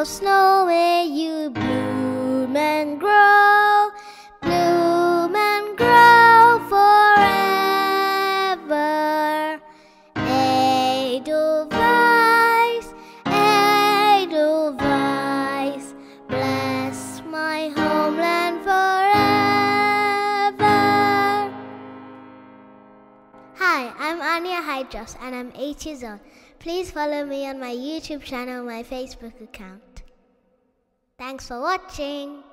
how snow may you bloom and grow forever. Edelweiss, Edelweiss, bless my homeland forever. Hi, I'm Anya and I'm 8 years old. Please follow me on my YouTube channel and my Facebook account. Thanks for watching.